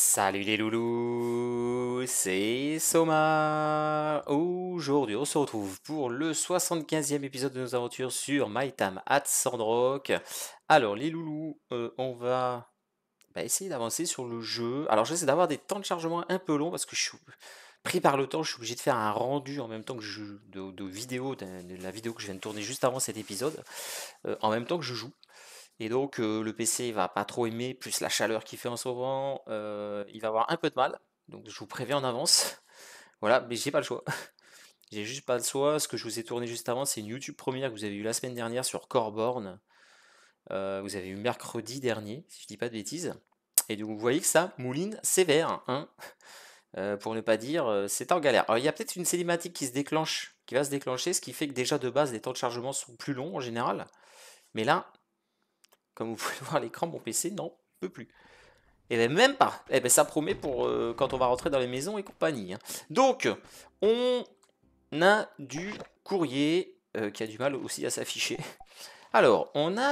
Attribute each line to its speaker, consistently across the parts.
Speaker 1: Salut les loulous, c'est Soma. Aujourd'hui, on se retrouve pour le 75e épisode de nos aventures sur My Time at Sandrock. Alors, les loulous, on va essayer d'avancer sur le jeu. Alors, j'essaie d'avoir des temps de chargement un peu longs parce que je suis pris par le temps. Je suis obligé de faire un rendu en même temps que de vidéo, de la vidéo que je viens de tourner juste avant cet épisode, en même temps que je joue. Et donc le PC va pas trop aimer, plus la chaleur qu'il fait en ce moment, il va avoir un peu de mal. Donc je vous préviens en avance. Voilà, mais j'ai pas le choix. J'ai juste pas le choix. Ce que je vous ai tourné juste avant, c'est une YouTube première que vous avez eu la semaine dernière sur Corborn. Vous avez eu mercredi dernier, si je dis pas de bêtises. Et donc vous voyez que ça mouline sévère, hein. Pour ne pas dire, c'est en galère. Alors il y a peut-être une cinématique qui se déclenche, qui va se déclencher, ce qui fait que déjà de base les temps de chargement sont plus longs en général. Mais là, comme vous pouvez le voir à l'écran, mon PC n'en peut plus. Et bien même pas. Et bien ça promet pour quand on va rentrer dans les maisons et compagnie, hein. Donc, on a du courrier qui a du mal aussi à s'afficher. Alors, on a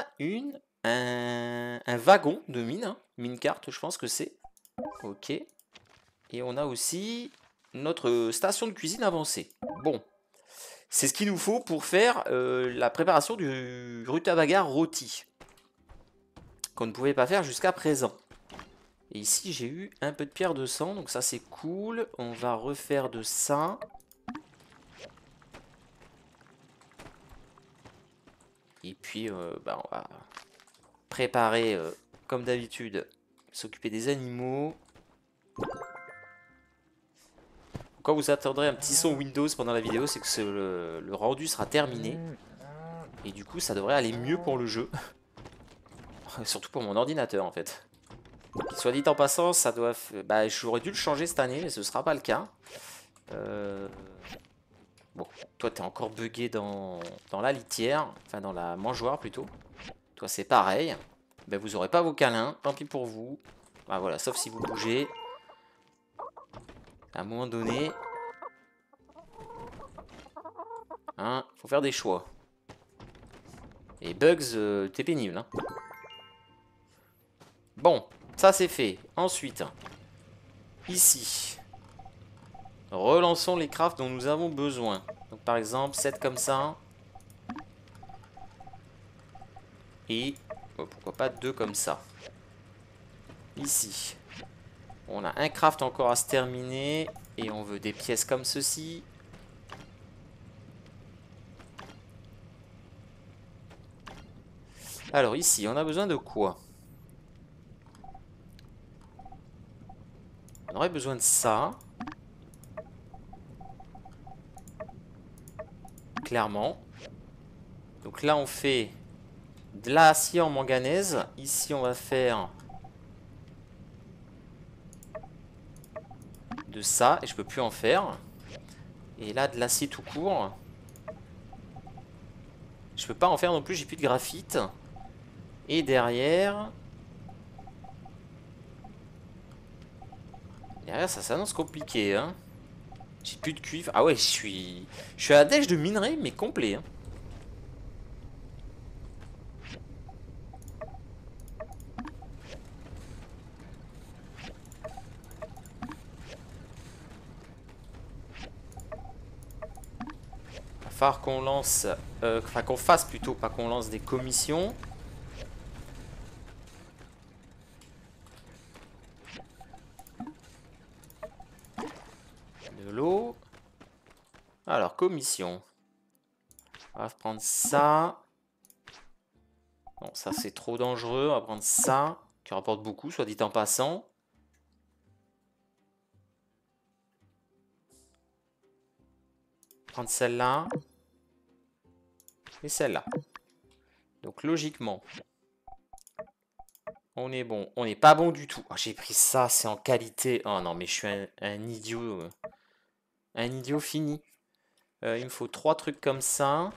Speaker 1: un wagon de mine, hein, mine carte, je pense que c'est. Ok. Et on a aussi notre station de cuisine avancée. Bon, c'est ce qu'il nous faut pour faire la préparation du rutabaga rôti, qu'on ne pouvait pas faire jusqu'à présent. Et ici, j'ai eu un peu de pierre de sang, donc ça c'est cool. On va refaire de ça. Et puis, on va préparer, comme d'habitude, s'occuper des animaux. Quand vous attendrez un petit son Windows pendant la vidéo, c'est que le rendu sera terminé. Et du coup, ça devrait aller mieux pour le jeu. Surtout pour mon ordinateur, en fait. Soit dit en passant, ça doit... j'aurais dû le changer cette année, mais ce sera pas le cas. Bon, toi t'es encore bugué dans la litière, enfin dans la mangeoire plutôt. Toi c'est pareil. Ben, vous aurez pas vos câlins, tant pis pour vous. Bah voilà, sauf si vous bougez. À un moment donné, hein, faut faire des choix. Et Bugs, t'es pénible, hein. Bon, ça c'est fait. Ensuite, ici, relançons les crafts dont nous avons besoin. Donc par exemple, 7 comme ça. Et pourquoi pas 2 comme ça. Ici, on a un craft encore à se terminer. Et on veut des pièces comme ceci. Alors ici, on a besoin de quoi? On aurait besoin de ça. Clairement. Donc là, on fait de l'acier en manganèse. Ici, on va faire de ça. Et je peux plus en faire. Et là, de l'acier tout court. Je peux pas en faire non plus, j'ai plus de graphite. Et derrière... Derrière, ça s'annonce compliqué, hein. J'ai plus de cuivre. Ah ouais, je suis à dèche de minerai, mais complet, hein. Va falloir qu'on lance... Enfin, qu'on fasse plutôt, pas qu'on lance des commissions. De l'eau. Alors, commission. On va prendre ça. Bon, ça c'est trop dangereux. On va prendre ça, qui rapporte beaucoup, soit dit en passant. Prendre celle-là. Et celle-là. Donc logiquement, on est bon. On n'est pas bon du tout. Oh, j'ai pris ça, c'est en qualité. Oh non, mais je suis un idiot. Un idiot fini. Il me faut 3 trucs comme ça.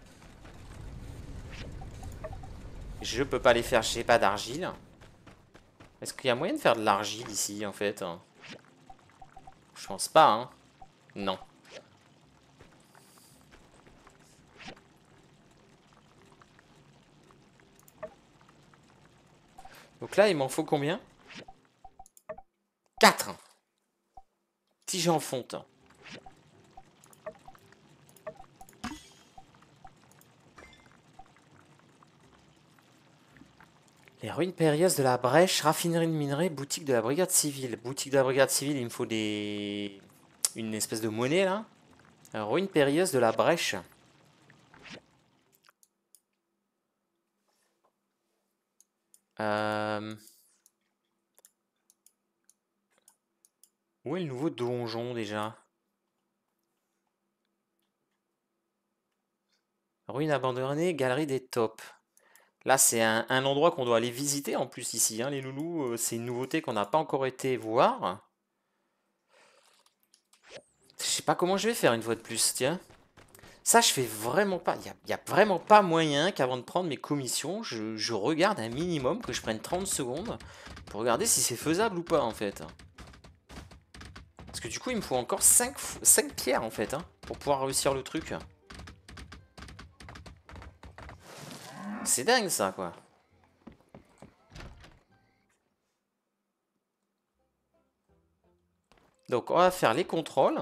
Speaker 1: Je peux pas les faire, j'ai pas d'argile. Est-ce qu'il y a moyen de faire de l'argile ici, en fait? Je pense pas, hein. Non. Donc là, il m'en faut combien? 4. Tige en fonte. Les ruines périlleuses de la Brèche, raffinerie de minerais, boutique de la brigade civile. Boutique de la brigade civile, il me faut des... une espèce de monnaie là. Ruines périlleuses de la Brèche. Où est le nouveau donjon déjà? Ruine abandonnée, galerie des tops. Là, c'est un endroit qu'on doit aller visiter en plus ici, hein, les loulous. C'est une nouveauté qu'on n'a pas encore été voir. Je sais pas comment je vais faire une fois de plus, tiens. Ça, je fais vraiment pas. Il y a vraiment pas moyen qu'avant de prendre mes commissions, je regarde un minimum, que je prenne 30 secondes pour regarder si c'est faisable ou pas en fait. Parce que du coup, il me faut encore 5 pierres en fait, hein, pour pouvoir réussir le truc. C'est dingue ça, quoi. Donc, on va faire les contrôles.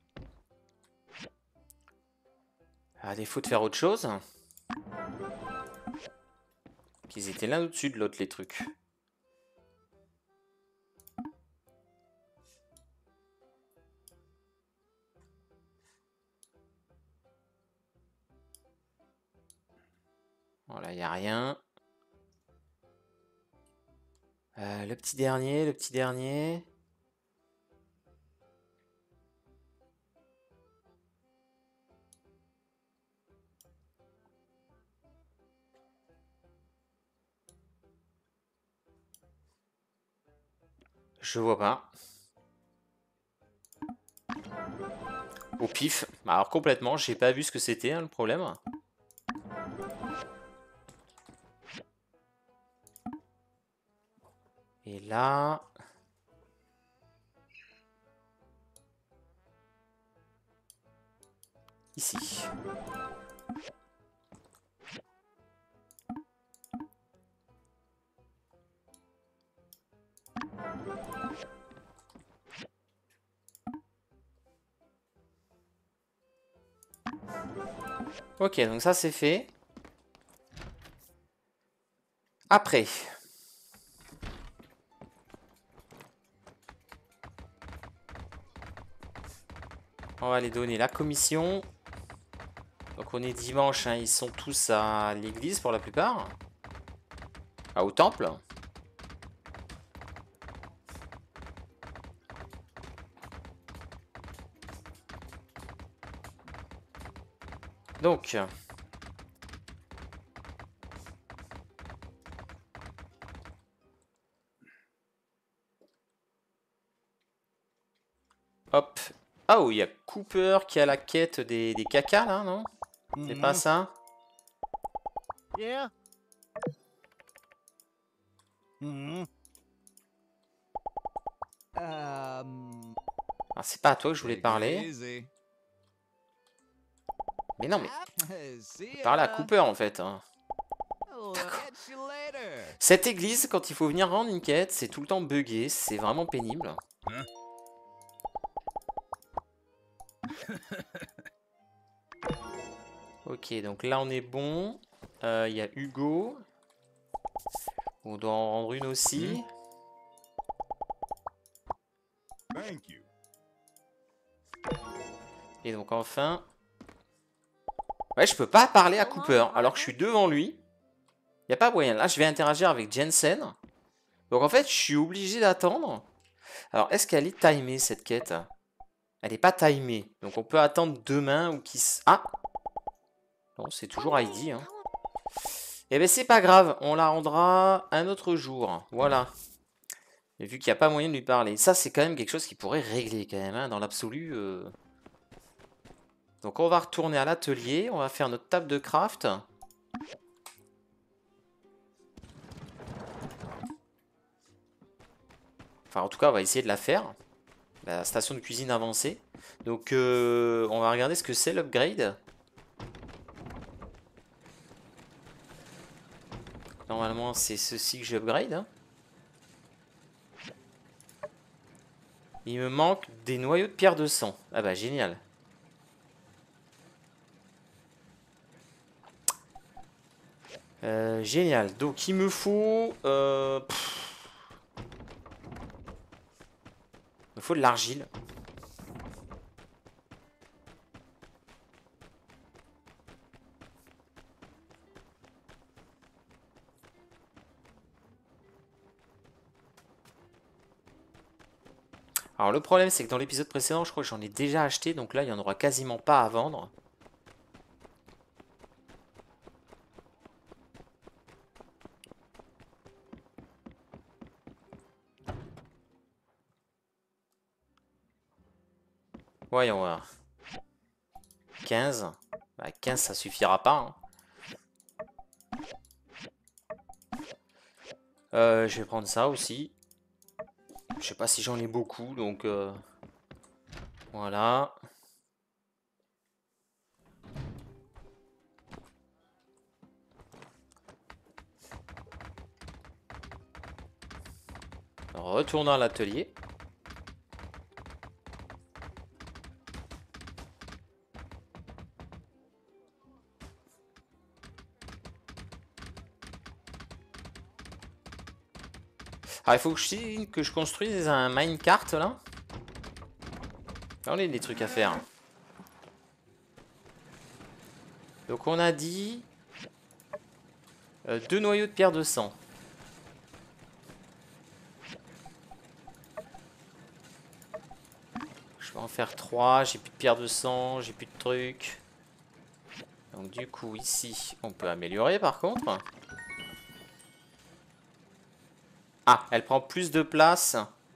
Speaker 1: À défaut de faire autre chose. Qu'ils étaient l'un au-dessus de l'autre, les trucs. Voilà, il n'y a rien. Le petit dernier, le petit dernier. Je vois pas. Au pif. Bah, alors complètement, j'ai pas vu ce que c'était, hein, le problème. Et là... Ici. Ok, donc ça c'est fait. Après. On va les donner la commission. Donc on est dimanche, hein, ils sont tous à l'église pour la plupart. Ah, au temple. Donc... Hop. Ah oui, il y a Cooper qui a la quête des cacas là, non? C'est pas ça?
Speaker 2: Yeah.
Speaker 1: Ah, c'est pas à toi que je voulais parler. Mais non, mais parle à Cooper en fait, hein. D'accord. Cette église, quand il faut venir rendre une quête, c'est tout le temps buggé, c'est vraiment pénible. Ok, donc là on est bon. Il y a Hugo. On doit en rendre une aussi. Et donc enfin... Ouais, je peux pas parler à Cooper, alors que je suis devant lui. Il n'y a pas moyen. Là, je vais interagir avec Jensen. Donc en fait, je suis obligé d'attendre. Alors, est-ce qu'elle est timée, cette quête? Elle n'est pas timée. Donc on peut attendre demain ou qui... Ah! Non, c'est toujours Heidi, hein. Eh ben c'est pas grave, on la rendra un autre jour. Voilà. Et vu qu'il n'y a pas moyen de lui parler. Ça, c'est quand même quelque chose qui pourrait régler, quand même, hein, dans l'absolu. Donc on va retourner à l'atelier. On va faire notre table de craft. Enfin, en tout cas, on va essayer de la faire. La station de cuisine avancée. Donc, on va regarder ce que c'est l'upgrade. Normalement, c'est ceci que j'upgrade, hein. Il me manque des noyaux de pierre de sang. Ah bah génial. Génial. Donc il me faut... il me faut de l'argile. Alors le problème c'est que dans l'épisode précédent je crois que j'en ai déjà acheté. Donc là il n'y en aura quasiment pas à vendre. Voyons voir. 15. Bah, 15 ça suffira pas. Hein. Je vais prendre ça aussi. Je sais pas si j'en ai beaucoup donc voilà. Retournons à l'atelier. Alors il faut que je construise un minecart là. Là on a des trucs à faire. Donc on a dit 2 noyaux de pierre de sang. Je vais en faire 3. J'ai plus de pierre de sang, j'ai plus de trucs. Donc du coup ici on peut améliorer par contre. Ah, elle prend plus de place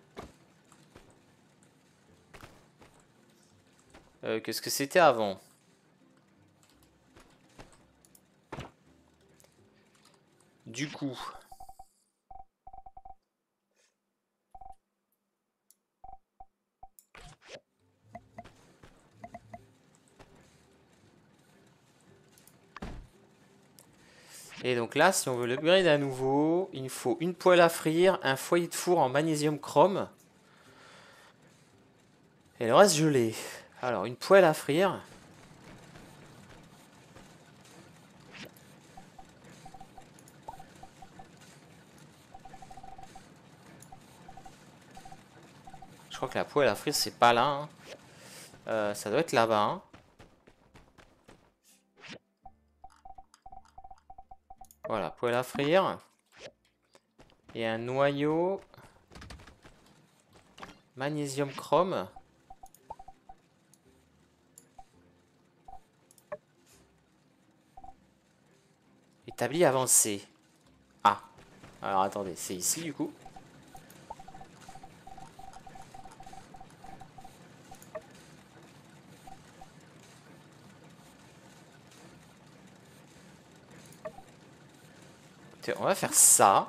Speaker 1: que ce que c'était avant. Du coup... Et donc là, si on veut l'upgrade à nouveau, il faut une poêle à frire, un foyer de four en magnésium chrome. Et le reste, je l'ai. Alors, une poêle à frire. Je crois que la poêle à frire, c'est pas là. Hein. Ça doit être là-bas. Hein. Voilà, poêle à frire. Et un noyau. Magnésium chrome. Établi avancé. Ah. Alors attendez, c'est ici du coup. On va faire ça.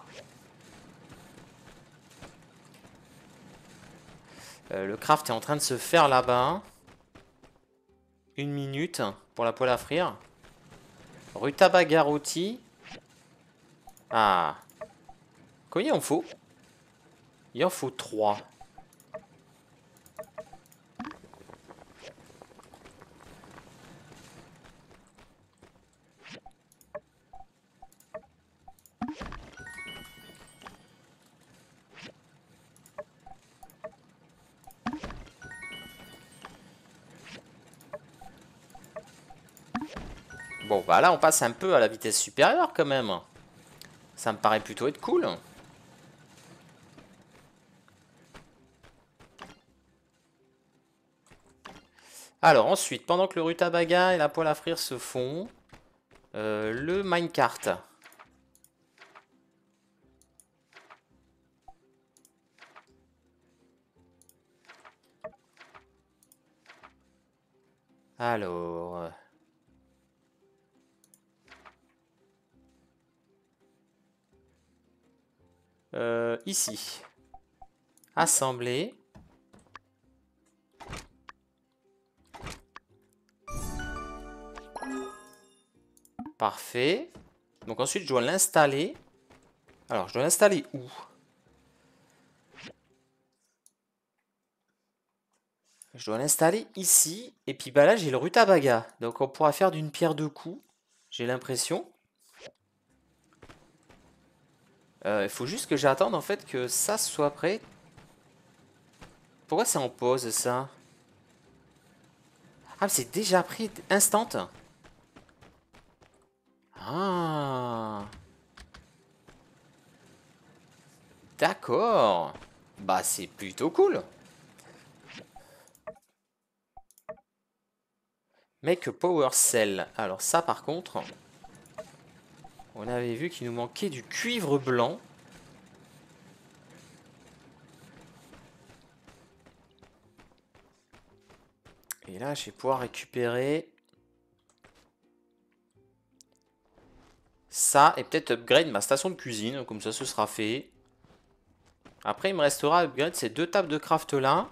Speaker 1: Le craft est en train de se faire là-bas. 1 minute pour la poêle à frire. Rutabaga rôti. Ah. Combien il en faut? Il en faut 3. Bon, bah là, on passe un peu à la vitesse supérieure quand même. Ça me paraît plutôt être cool. Alors, ensuite, pendant que le rutabaga et la poêle à frire se font, le minecart. Alors... ici. Assembler. Parfait. Donc ensuite, je dois l'installer. Alors, je dois l'installer où? Je dois l'installer ici. Et puis bah là, j'ai le rutabaga. Donc on pourra faire d'une pierre deux coups. J'ai l'impression. Il faut juste que j'attende en fait que ça soit prêt. Pourquoi c'est en pause ça? Ah, c'est déjà pris instant. Ah, d'accord. Bah c'est plutôt cool. Make a power cell. Alors ça par contre, on avait vu qu'il nous manquait du cuivre blanc. Et là, je vais pouvoir récupérer ça et peut-être upgrade ma station de cuisine. Comme ça, ce sera fait. Après, il me restera à upgrade ces deux tables de craft là.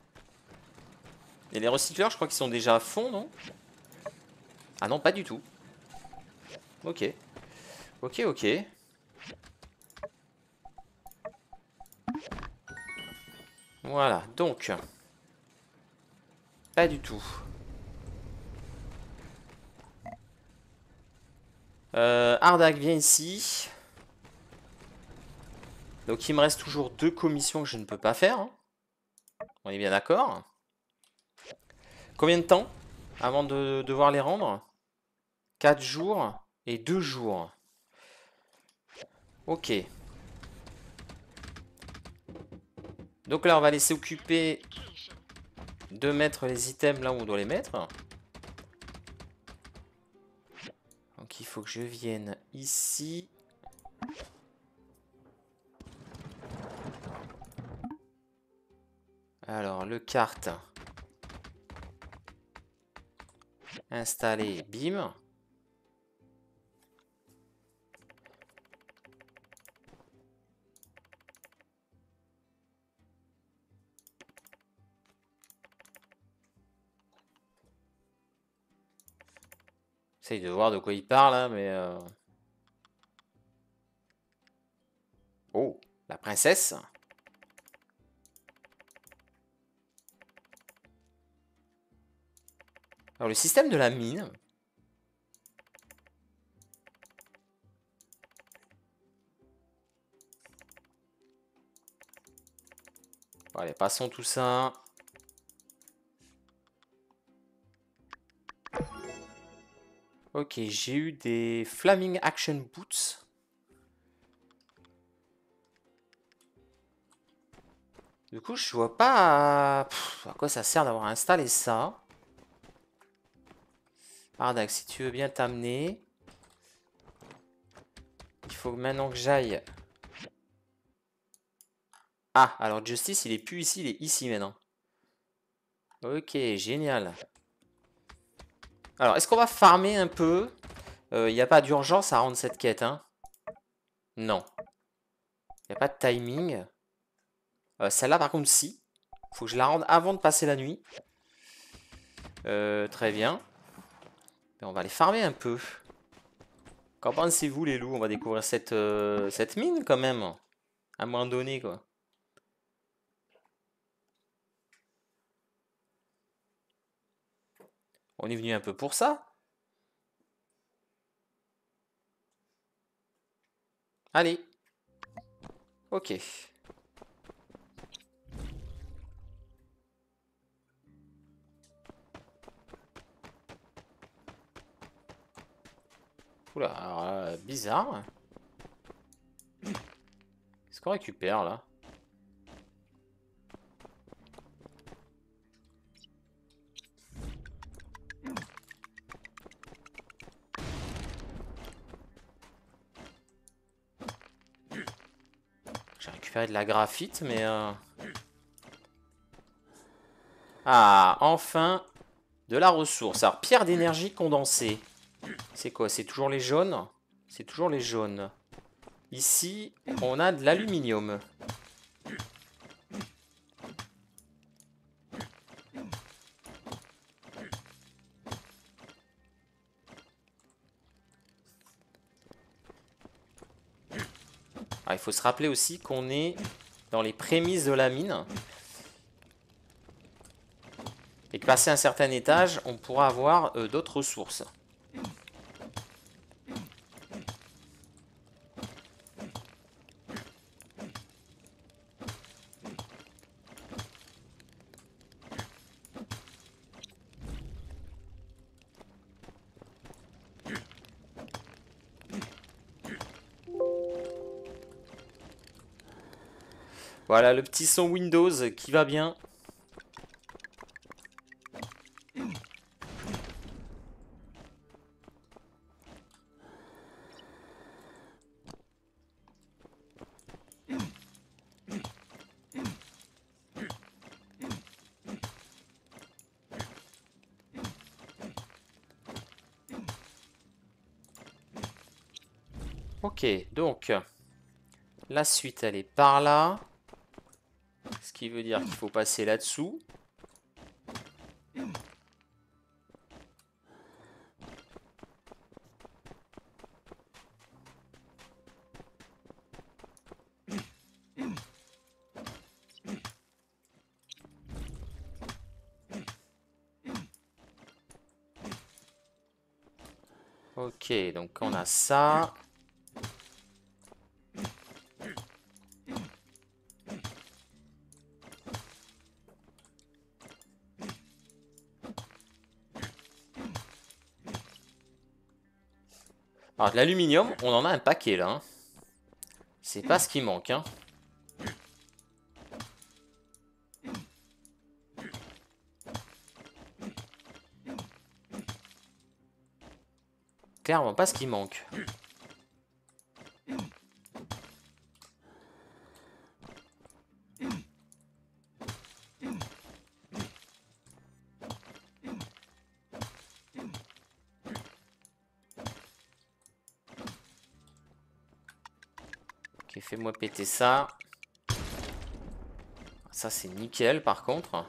Speaker 1: Et les recycleurs, je crois qu'ils sont déjà à fond, non? Ah non, pas du tout. Ok. Ok, ok. Voilà, donc. Pas du tout. Ardak, viens ici. Donc il me reste toujours deux commissions que je ne peux pas faire. Hein. On est bien d'accord. Combien de temps avant de devoir les rendre? 4 jours et 2 jours. Ok. Donc là, on va laisser occuper de mettre les items là où on doit les mettre. Donc il faut que je vienne ici. Alors, le carte. Installer, bim. J'essaye de voir de quoi il parle, hein, mais... Oh, la princesse. Alors, le système de la mine. Bon, allez, passons tout ça. Ok, j'ai eu des Flaming Action Boots. Du coup, je vois pas à quoi ça sert d'avoir installé ça. Ardak, si tu veux bien t'amener. Il faut maintenant que j'aille. Ah, alors Justice, il est plus ici, il est ici maintenant. Ok, génial. Alors, est-ce qu'on va farmer un peu? Il n'y a pas d'urgence à rendre cette quête, hein? Non. Il n'y a pas de timing. Celle-là, par contre, si. Faut que je la rende avant de passer la nuit. Très bien. Et on va aller farmer un peu. Qu'en pensez-vous, les loups? On va découvrir cette mine, quand même. À un moment donné, quoi. On est venu un peu pour ça. Allez. Ok. Oula, alors, bizarre. Qu'est-ce qu'on récupère, là? J'ai récupéré de la graphite, mais... Ah, enfin, de la ressource. Alors, pierre d'énergie condensée. C'est quoi? C'est toujours les jaunes? C'est toujours les jaunes. Ici, on a de l'aluminium. Ah, il faut se rappeler aussi qu'on est dans les prémices de la mine. Et que passé un certain étage, on pourra avoir d'autres ressources. Voilà le petit son Windows qui va bien. Ok, donc la suite elle est par là. Ce qui veut dire qu'il faut passer là-dessous. Ok, donc on a ça. Alors de l'aluminium, on en a un paquet là. Hein. C'est pas ce qui manque. Hein. Clairement pas ce qui manque. Ok, fais-moi péter ça. Ça c'est nickel par contre.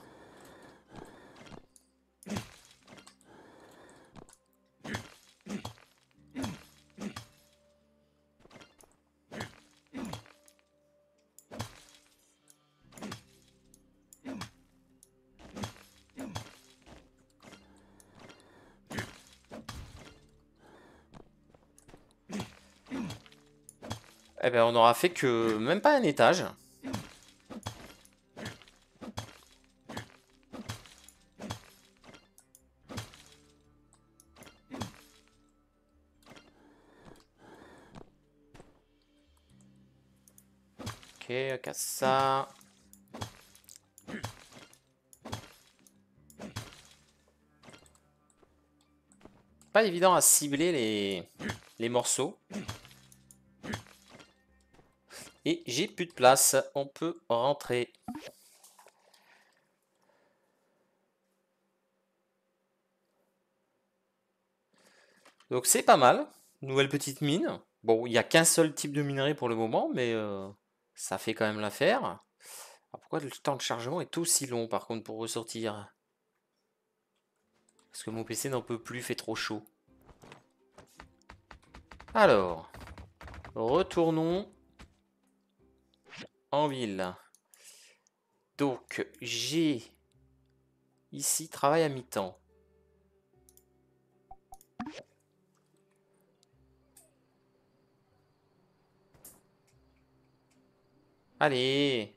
Speaker 1: Eh ben on aura fait que même pas un étage. Ok, on casse ça. Pas évident à cibler les morceaux. Et j'ai plus de place. On peut rentrer. Donc c'est pas mal. Nouvelle petite mine. Bon, il n'y a qu'un seul type de minerai pour le moment, mais ça fait quand même l'affaire. Alors, pourquoi le temps de chargement est aussi long par contre pour ressortir? Parce que mon PC n'en peut plus, fait trop chaud. Alors, retournons en ville. Donc, j'ai ici travail à mi-temps. Allez!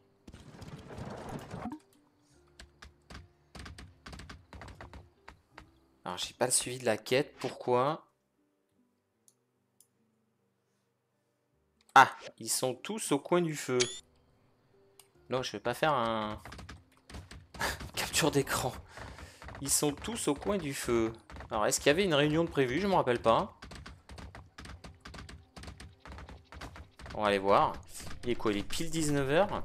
Speaker 1: Alors, j'ai pas le suivi de la quête. Pourquoi? Ah! Ils sont tous au coin du feu. Non, je vais pas faire un... capture d'écran. Ils sont tous au coin du feu. Alors, est-ce qu'il y avait une réunion de prévue? Je me rappelle pas. On va aller voir. Il est quoi? Il est pile 19 h.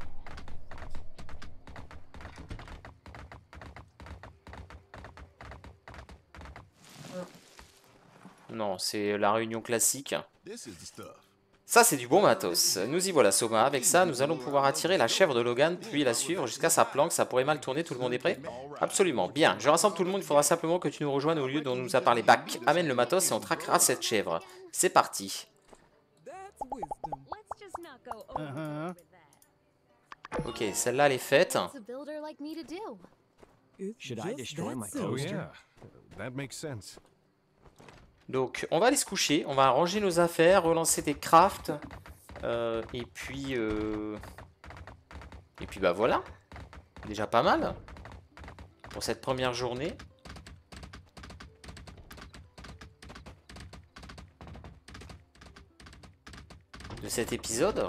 Speaker 1: Non, c'est la réunion classique. Ça, c'est du bon matos. Nous y voilà, Soma. Avec ça, nous allons pouvoir attirer la chèvre de Logan, puis la suivre jusqu'à sa planque. Ça pourrait mal tourner, tout le monde est prêt? Absolument. Bien, je rassemble tout le monde. Il faudra simplement que tu nous rejoignes au lieu dont nous a parlé Bac. Amène le matos et on traquera cette chèvre. C'est parti. Ok, celle-là, elle est faite.
Speaker 3: Should I destroy my
Speaker 4: Oh
Speaker 3: toaster?
Speaker 4: yeah, that makes sense.
Speaker 1: Donc, on va aller se coucher. On va ranger nos affaires, relancer des crafts. Et puis... Et puis, bah voilà. Déjà pas mal. Pour cette première journée. De cet épisode.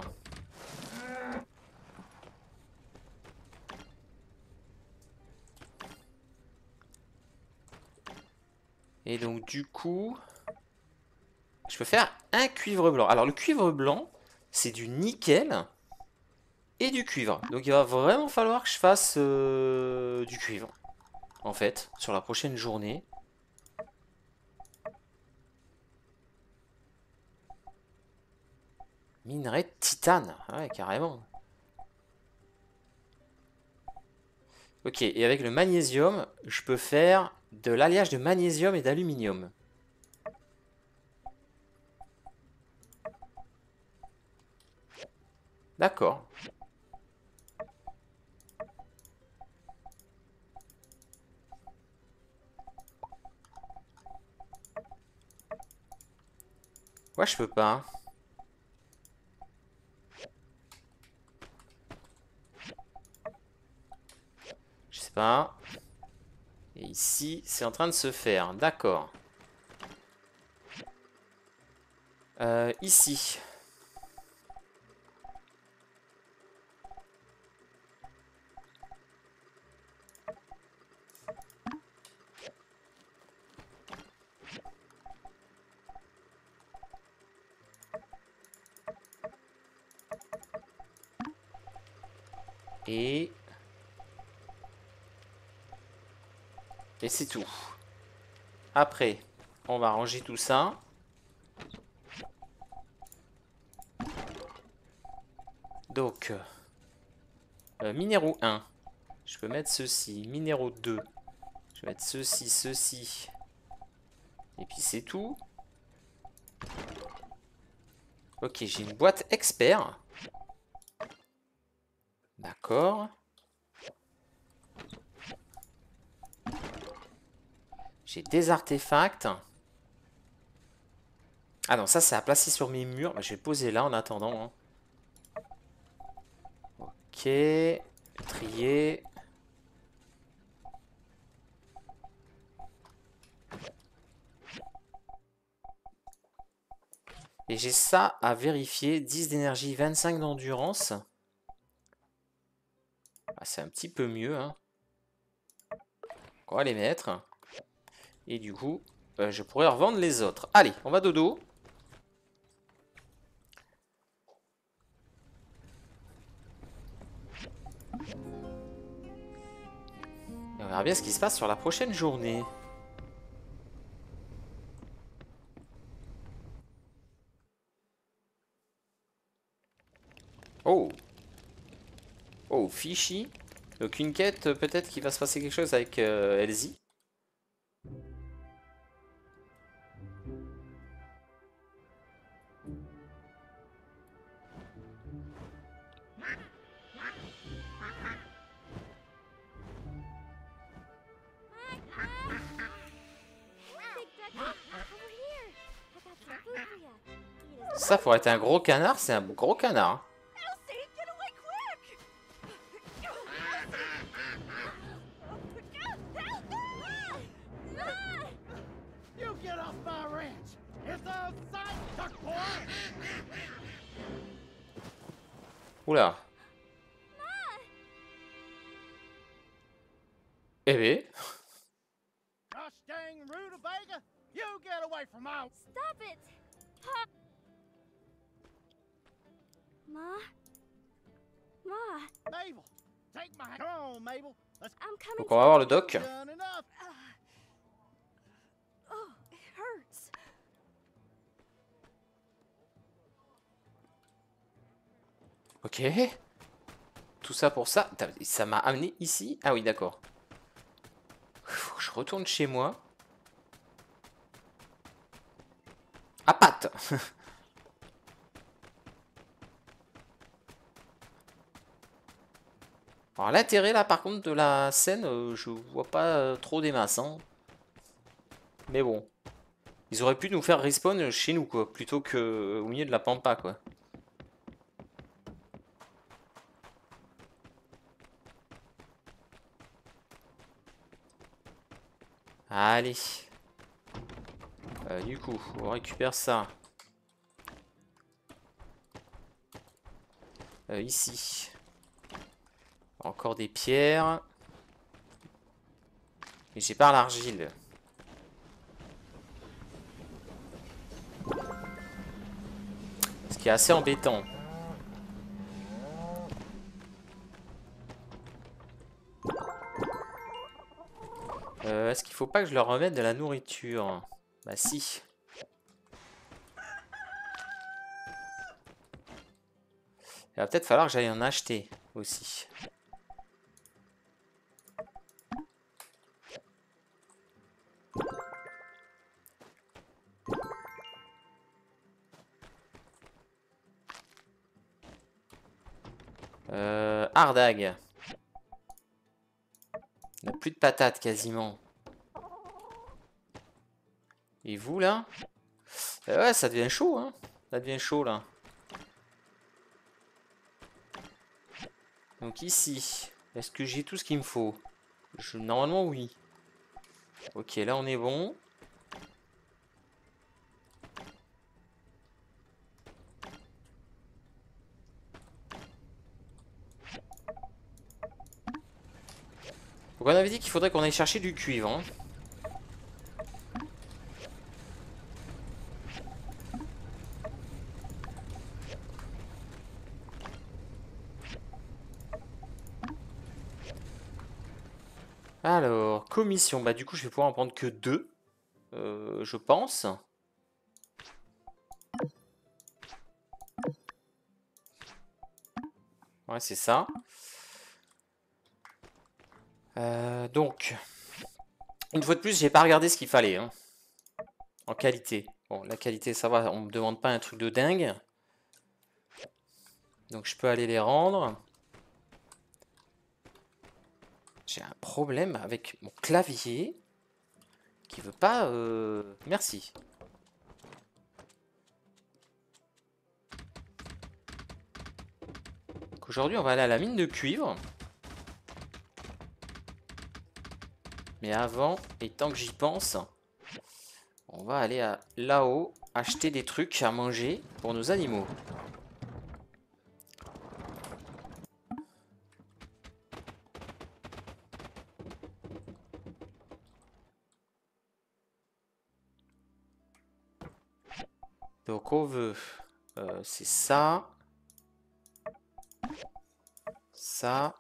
Speaker 1: Et donc du coup, je peux faire un cuivre blanc. Alors le cuivre blanc, c'est du nickel et du cuivre. Donc il va vraiment falloir que je fasse du cuivre, en fait, sur la prochaine journée. Minerai de titane, ouais, carrément. Ok, et avec le magnésium, je peux faire de l'alliage de magnésium et d'aluminium. D'accord. Ouais, je peux pas, hein. Je sais pas. Et ici, c'est en train de se faire. D'accord. Ici. Et c'est tout. Après, on va ranger tout ça. Donc, minéraux 1. Je peux mettre ceci. Minéraux 2. Je vais mettre ceci, ceci. Et puis c'est tout. Ok, j'ai une boîte expert. D'accord. J'ai des artefacts. Ah non, ça c'est à placer sur mes murs. Bah, je vais le poser là en attendant, hein. Ok. Trier. Et j'ai ça à vérifier. 10 d'énergie, 25 d'endurance. Ah, c'est un petit peu mieux, hein. On va les mettre. Et du coup, je pourrais revendre les autres. Allez, on va dodo. Et on verra bien ce qui se passe sur la prochaine journée. Oh. Oh, fishy. Donc une quête, peut-être qu'il va se passer quelque chose avec Elsie. Ça, pour être un gros canard, c'est un gros canard.
Speaker 2: You get off my ranch! It's a sight, duck boy!
Speaker 1: Oula. Eh ben.
Speaker 2: Gosh dang rutabaga! You get away from my...
Speaker 5: Stop it! Ha! Ma? Ma,
Speaker 2: Mabel! Take my... Come on, Mabel! Let's...
Speaker 5: I'm coming.
Speaker 1: Donc on va voir le doc.
Speaker 2: Done enough!
Speaker 5: Oh, it hurts.
Speaker 1: Ok. Tout ça pour ça. Ça m'a amené ici. Ah oui, d'accord. Faut que je retourne chez moi. À patte. Alors l'intérêt là par contre de la scène, je vois pas trop des masses, hein. Mais bon. Ils auraient pu nous faire respawn chez nous quoi, plutôt que au milieu de la pampa quoi. Allez. Du coup, on récupère ça. Ici. Encore des pierres. Et j'ai pas l'argile. Ce qui est assez embêtant. Est-ce qu'il faut pas que je leur remette de la nourriture? Bah si. Il va peut-être falloir que j'aille en acheter aussi. Ardag. On n'a plus de patates quasiment. Et vous là? Ouais, ça devient chaud, hein. Ça devient chaud là. Donc ici, est-ce que j'ai tout ce qu'il me faut? Normalement oui. Ok, là on est bon. Donc on avait dit qu'il faudrait qu'on aille chercher du cuivre, hein. Alors, commission. Bah du coup, je vais pouvoir en prendre que 2. Je pense. Ouais, c'est ça. Donc, une fois de plus, j'ai pas regardé ce qu'il fallait, hein, en qualité. Bon, la qualité, ça va, on me demande pas un truc de dingue. Donc, je peux aller les rendre. J'ai un problème avec mon clavier qui veut pas... Merci. Donc aujourd'hui, on va aller à la mine de cuivre. Mais avant, et tant que j'y pense, on va aller à là-haut acheter des trucs à manger pour nos animaux. Donc on veut, c'est ça, ça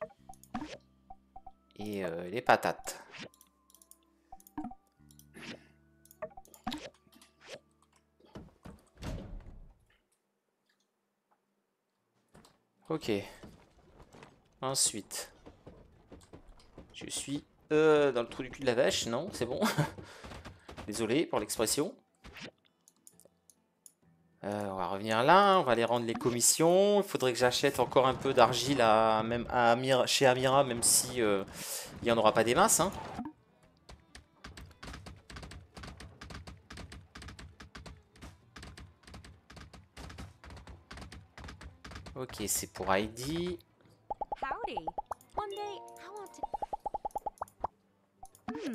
Speaker 1: et les patates. Ok. Ensuite, je suis dans le trou du cul de la vache, non, c'est bon. Désolé pour l'expression. On va revenir là, on va aller rendre les commissions. Il faudrait que j'achète encore un peu d'argile chez Amira, même si il n'y en aura pas des masses, hein. Ok, c'est pour Heidi.
Speaker 5: Howdy. One day I want to.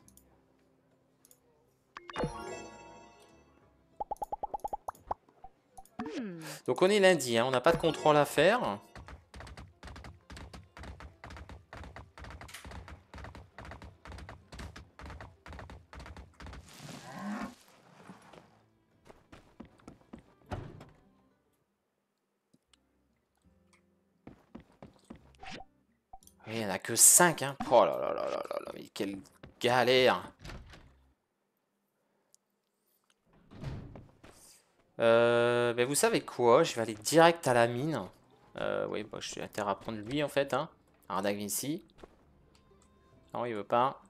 Speaker 1: Donc on est lundi, hein, on n'a pas de contrôle à faire. Il n'y en a que 5, hein. Oh là là là là là là, mais quelle galère. Ben vous savez quoi? Je vais aller direct à la mine. Oui, bah, je suis intérêt à prendre lui en fait, hein. Ardag ici. Non, il veut pas.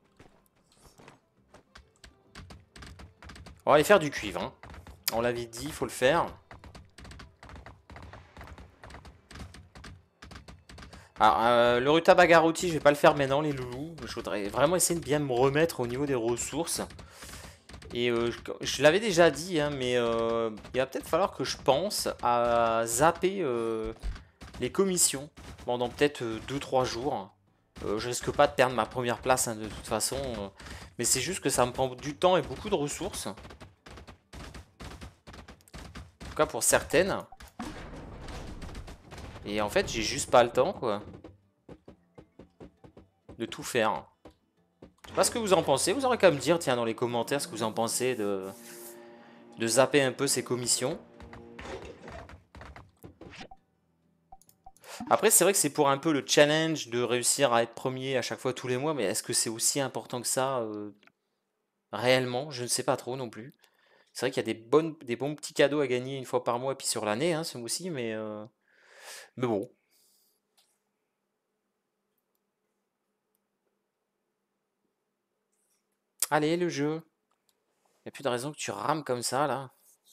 Speaker 1: On va aller faire du cuivre, hein. On l'avait dit, il faut le faire. Alors, le rutabaga-rôti, je vais pas le faire maintenant, les loulous. Je voudrais vraiment essayer de bien me remettre au niveau des ressources. Et je l'avais déjà dit, hein, mais il va peut-être falloir que je pense à zapper les commissions pendant peut-être 2-3 jours. Je risque pas de perdre ma première place, hein, de toute façon. Mais c'est juste que ça me prend du temps et beaucoup de ressources. En tout cas pour certaines. Et en fait, j'ai juste pas le temps, quoi, de tout faire. Je sais pas ce que vous en pensez. Vous aurez qu'à me dire, tiens, dans les commentaires, ce que vous en pensez de zapper un peu ces commissions. Après, c'est vrai que c'est pour un peu le challenge de réussir à être premier à chaque fois tous les mois, mais est-ce que c'est aussi important que ça réellement? Je ne sais pas trop non plus. C'est vrai qu'il y a des bons petits cadeaux à gagner une fois par mois, et puis sur l'année, hein, ce mois-ci, mais bon. Allez, le jeu. Il n'y a plus de raison que tu rames comme ça, là.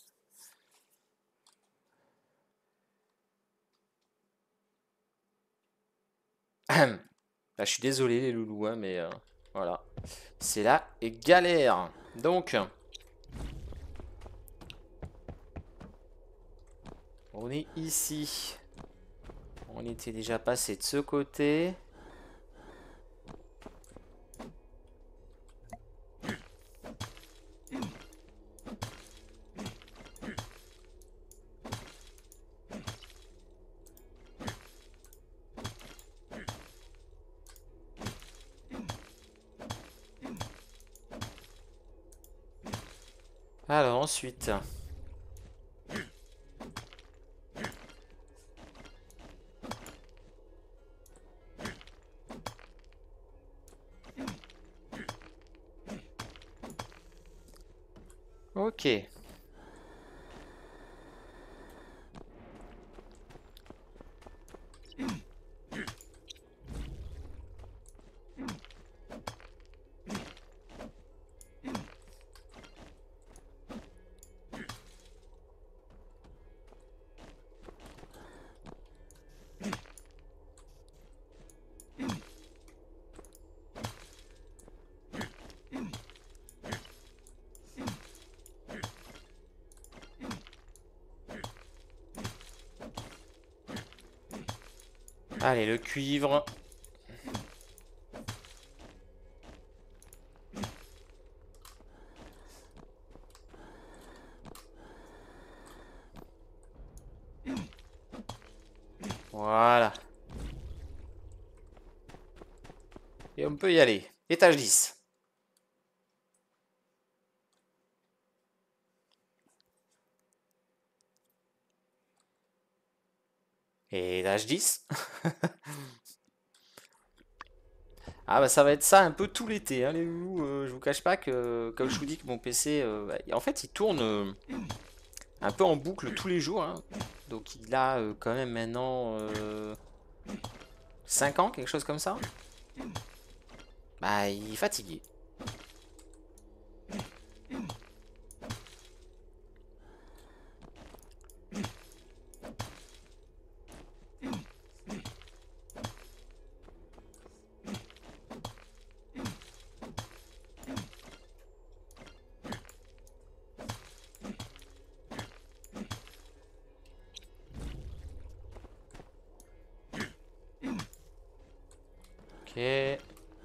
Speaker 1: Bah, je suis désolé, les loulous, hein, mais voilà. C'est la galère. Donc, on est ici. On était déjà passé de ce côté. Alors ensuite. Ok. Allez, le cuivre. Voilà. Et on peut y aller. Étage 10. Étage 10. Ah bah ça va être ça un peu tout l'été, hein, les loulous. Je vous cache pas que, comme je vous dis, que mon PC, bah, en fait, il tourne un peu en boucle tous les jours, hein. Donc il a quand même maintenant 5 ans, quelque chose comme ça. Bah il est fatigué. Ok.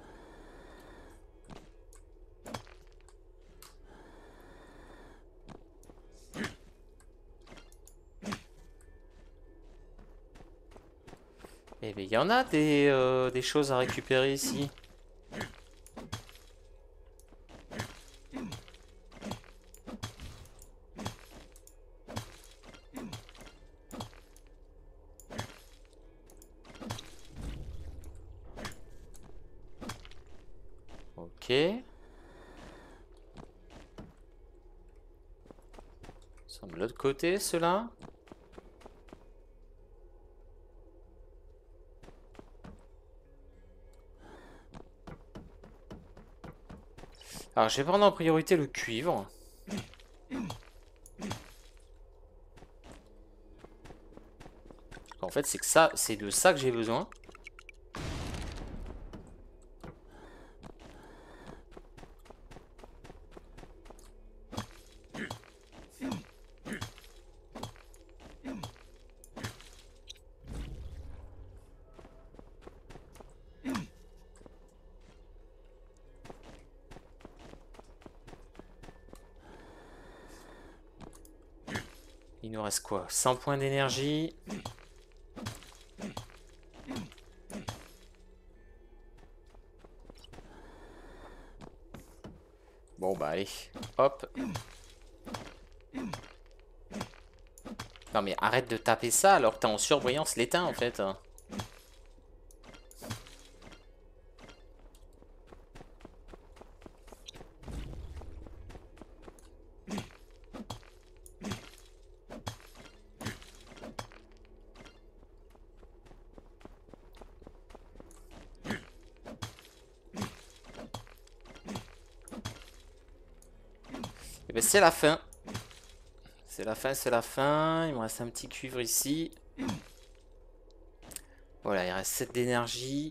Speaker 1: Eh bien, il y en a des choses à récupérer ici. Ok. Ils sont de l'autre côté, ceux-là. Alors, je vais prendre en priorité le cuivre. En fait, c'est de ça que j'ai besoin. Il nous reste quoi? 100 points d'énergie. Bon bah allez, hop. Non mais arrête de taper ça alors que t'es en surbrillance l'éteint en fait. Et ben c'est la fin. C'est la fin, c'est la fin. Il me reste un petit cuivre ici. Voilà, il reste 7 d'énergie.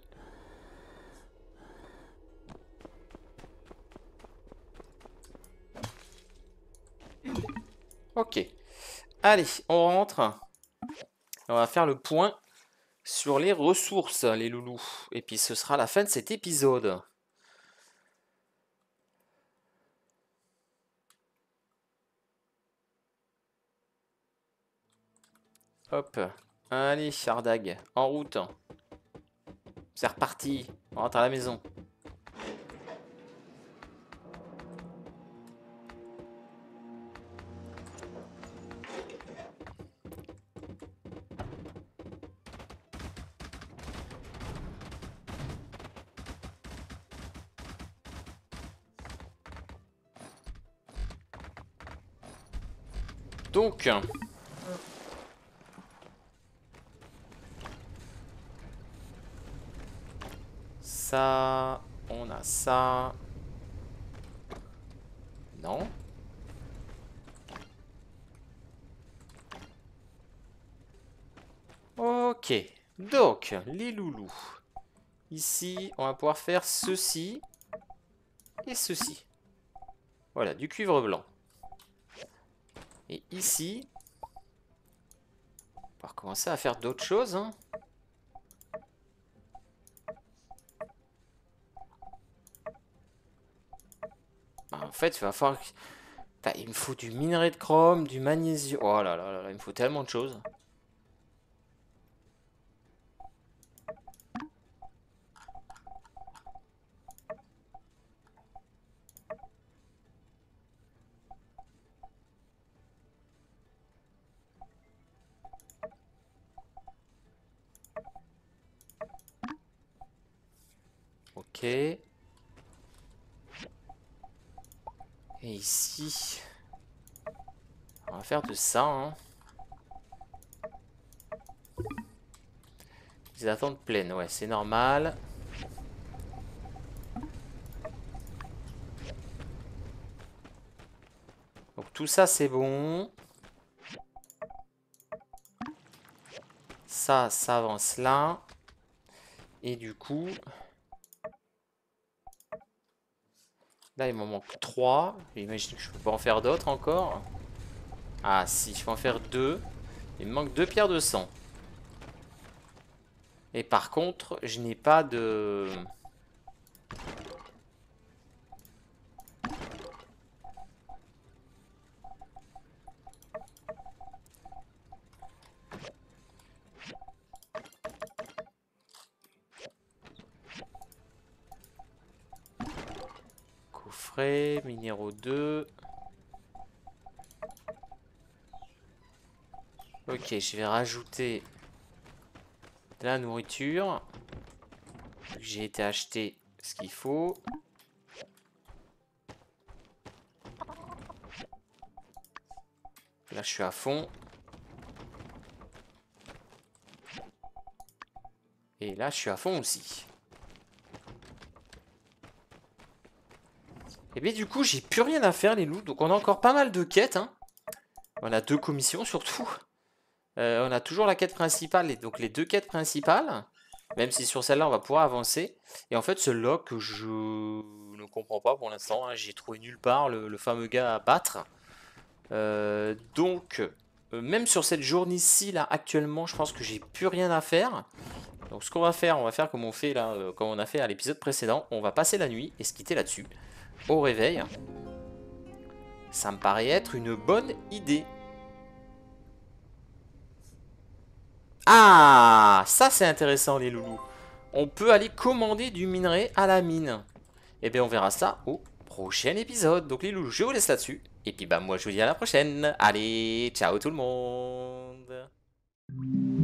Speaker 1: Ok. Allez, on rentre. On va faire le point sur les ressources, les loulous. Et puis ce sera la fin de cet épisode. Hop. Allez, Chardag, en route. C'est reparti. On rentre à la maison. Donc, ça, on a ça. Non. Ok, donc, les loulous. Ici, on va pouvoir faire ceci et ceci. Voilà, du cuivre blanc. Et ici, on va pouvoir commencer à faire d'autres choses, hein. En fait, il va falloir... Putain, il me faut du minerai de chrome, du magnésium... Oh là là là là, il me faut tellement de choses. Ok. Et ici... On va faire de ça, hein. Les attentes pleines, ouais, c'est normal. Donc tout ça, c'est bon. Ça avance là. Et du coup... Là, il m'en manque 3. J'imagine que je peux pas en faire d'autres encore. Ah si, je peux en faire 2. Il me manque 2 pierres de sang. Et par contre, je n'ai pas de... Coffret, minéraux 2. Ok, je vais rajouter de la nourriture. J'ai été acheter ce qu'il faut. Là, je suis à fond. Et là, je suis à fond aussi. Et bien, du coup, j'ai plus rien à faire, les loups. Donc, on a encore pas mal de quêtes, hein. On a 2 commissions, surtout. On a toujours la quête principale, et donc les 2 quêtes principales. Même si sur celle-là, on va pouvoir avancer. Et en fait, celui-là que je ne comprends pas pour l'instant, hein, j'ai trouvé nulle part le fameux gars à battre. Donc, même sur cette journée-ci, là, actuellement, je pense que j'ai plus rien à faire. Donc, ce qu'on va faire comme on fait là, comme on a fait à l'épisode précédent. On va passer la nuit et se quitter là-dessus. Au réveil. Ça me paraît être une bonne idée. Ah, ça c'est intéressant les loulous. On peut aller commander du minerai à la mine. Et bien on verra ça au prochain épisode. Donc les loulous, je vous laisse là-dessus. Et puis bah moi je vous dis à la prochaine. Allez, ciao tout le monde.